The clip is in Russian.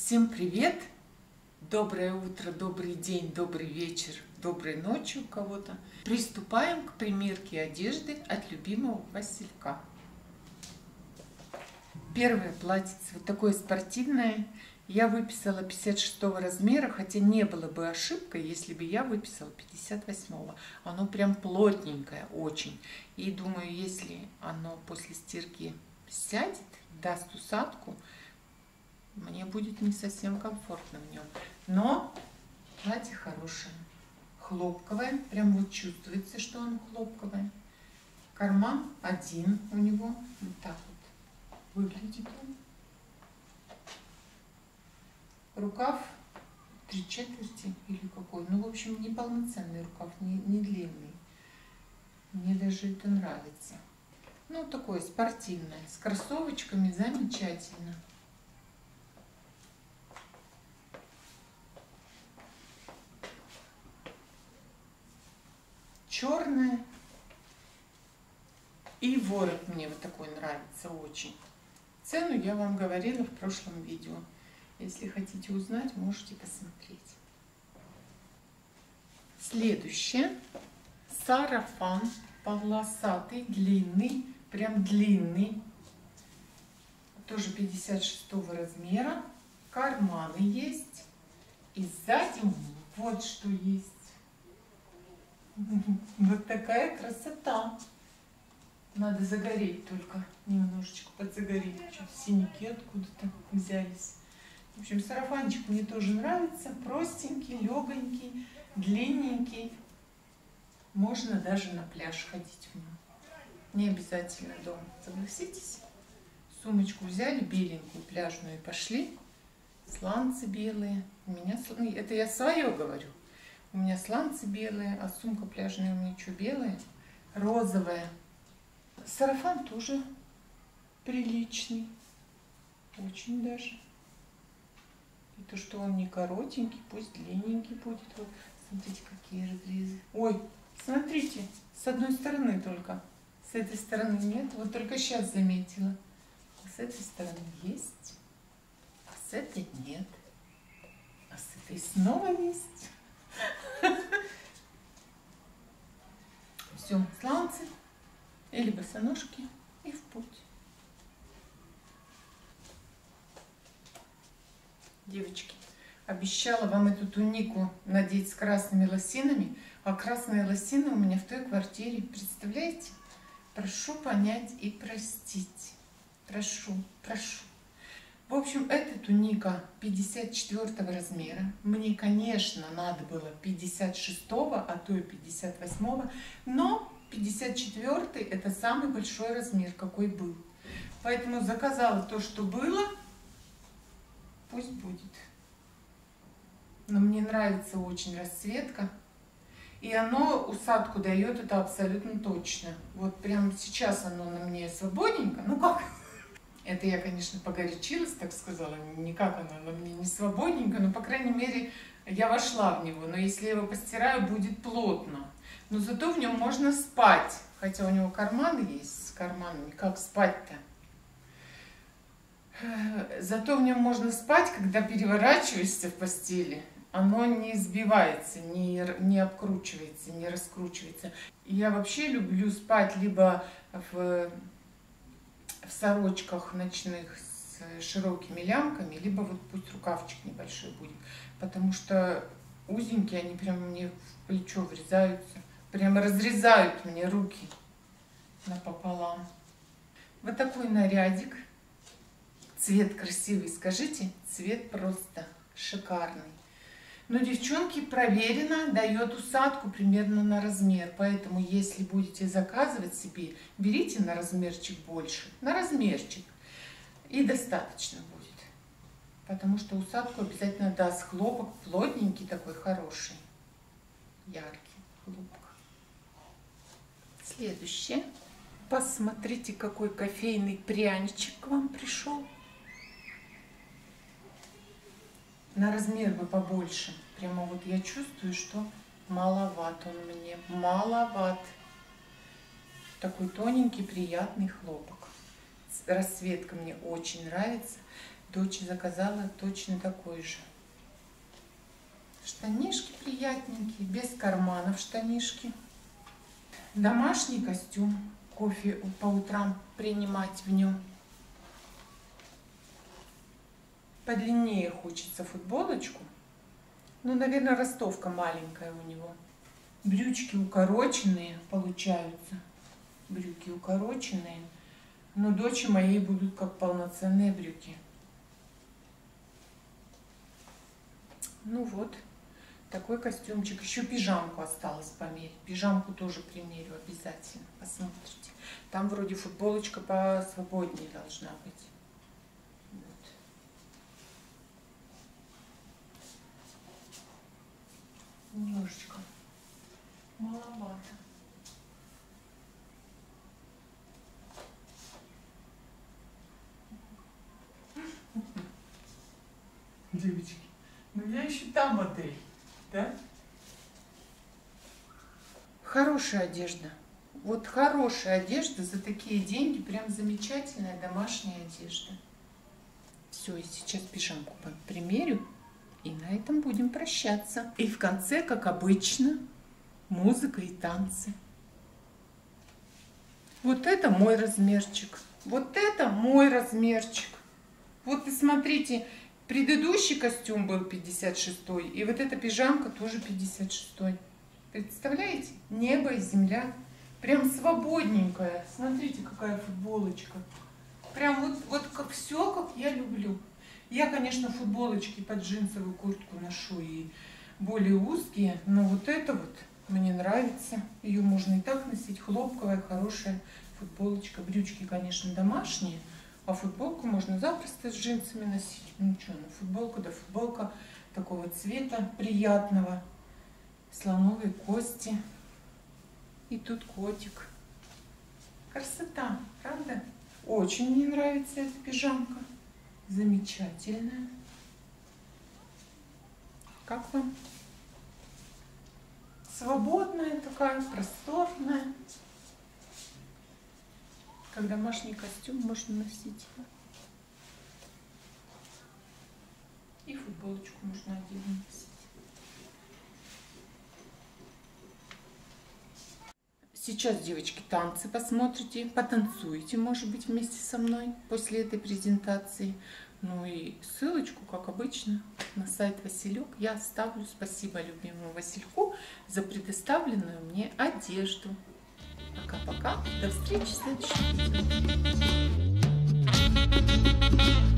Всем привет! Доброе утро, добрый день, добрый вечер, доброй ночи у кого-то. Приступаем к примерке одежды от любимого Василька. Первое платьице вот такое спортивное. Я выписала 56 размера, хотя не было бы ошибкой, если бы я выписала 58. Оно прям плотненькое очень. И думаю, если оно после стирки сядет, даст усадку, мне будет не совсем комфортно в нем. Но платье хорошее, хлопковое, прям вот чувствуется, что оно хлопковое. Карман один у него, вот так вот выглядит он. Рукав 3/4 или какой, ну в общем не полноценный рукав, не длинный. Мне даже это нравится. Ну такое спортивное, с кроссовочками, замечательно. Черное. И ворот мне вот такой нравится очень. Цену я вам говорила в прошлом видео. Если хотите узнать, можете посмотреть. Следующее. Сарафан полосатый, длинный, прям длинный. Тоже 56 размера. Карманы есть. И сзади вот что есть. Вот такая красота. Надо загореть только. Немножечко подзагореть. Что-то синяки откуда-то взялись. В общем, сарафанчик мне тоже нравится. Простенький, легонький, длинненький. Можно даже на пляж ходить в нем. Не обязательно дома. Согласитесь? Сумочку взяли беленькую, пляжную, и пошли. Сланцы белые. У меня, это я свое говорю. У меня сланцы белые, а сумка пляжная у меня что, белая? Розовая. Сарафан тоже приличный. Очень даже. И то, что он не коротенький, пусть длинненький будет. Вот, смотрите, какие разрезы. Ой, смотрите, с одной стороны только. С этой стороны нет. Вот только сейчас заметила. А с этой стороны есть, а с этой нет. А с этой снова есть. Все, сланцы или босоножки и в путь. Девочки, обещала вам эту тунику надеть с красными лосинами, а красные лосины у меня в той квартире, представляете? Прошу понять и простить. Прошу. В общем, эта туника 54 размера. Мне, конечно, надо было 56, а то и 58, но 54 это самый большой размер, какой был. Поэтому заказала то, что было. Пусть будет. Но мне нравится очень расцветка. И оно усадку дает, это абсолютно точно. Вот прямо сейчас оно на мне свободненько. Ну как? Это я, конечно, погорячилась, так сказала. Никак оно на мне не свободненько, но, по крайней мере, я вошла в него. Но если я его постираю, будет плотно. Но зато в нем можно спать. Хотя у него карманы есть с карманами. Как спать-то? Зато в нем можно спать, когда переворачиваешься в постели. Оно не сбивается, не обкручивается, не раскручивается. Я вообще люблю спать либо в сорочках ночных с широкими лямками, либо вот пусть рукавчик небольшой будет. Потому что узенькие, они прям мне в плечо врезаются. Прямо разрезают мне руки напополам. Вот такой нарядик. Цвет красивый, скажите, цвет просто шикарный. Но, девчонки, проверено, дает усадку примерно на размер. Поэтому, если будете заказывать себе, берите на размерчик больше. На размерчик. И достаточно будет. Потому что усадку обязательно даст хлопок. Плотненький такой, хороший. Яркий хлопок. Следующее. Посмотрите, какой кофейный пряничек к вам пришел. На размер бы побольше. Прямо вот я чувствую, что маловат он мне. Маловат. Такой тоненький, приятный хлопок. Расцветка мне очень нравится. Дочь заказала точно такой же. Штанишки приятненькие, без карманов штанишки. Домашний костюм. Кофе по утрам принимать в нем. Подлиннее хочется футболочку. Ну, наверное, ростовка маленькая у него. Брючки укороченные получаются. Брюки укороченные. Но дочери моей будут как полноценные брюки. Ну вот. Такой костюмчик. Еще пижамку осталось померить. Пижамку тоже примерю обязательно. Посмотрите. Там вроде футболочка посвободнее должна быть. Вот. Немножечко маловато. Девочки, ну я еще та модель. Да? Хорошая одежда. Вот хорошая одежда за такие деньги. Прям замечательная домашняя одежда. Все, и сейчас пижамку примерю. И на этом будем прощаться. И в конце, как обычно, музыка и танцы. Вот это мой размерчик. Вот это мой размерчик. Вот и смотрите. Предыдущий костюм был 56-й, и вот эта пижамка тоже 56-й. Представляете? Небо и земля. Прям свободненькая. Смотрите, какая футболочка. Прям вот как все, как я люблю. Я, конечно, футболочки под джинсовую куртку ношу и более узкие, но вот это вот мне нравится. Ее можно и так носить. Хлопковая, хорошая футболочка. Брючки, конечно, домашние. А футболку можно запросто с джинсами носить. Ну что, ну футболка, да футболка такого цвета приятного. Слоновой кости. И тут котик. Красота, правда? Очень мне нравится эта пижамка. Замечательная. Как вам? Свободная такая, просторная. Как домашний костюм можно носить. И футболочку можно отдельно носить. Сейчас, девочки, танцы посмотрите, потанцуете, может быть, вместе со мной после этой презентации. Ну и ссылочку, как обычно, на сайт Василек я оставлю. Спасибо любимому Васильку за предоставленную мне одежду. Пока-пока. До встречи в следующем видео.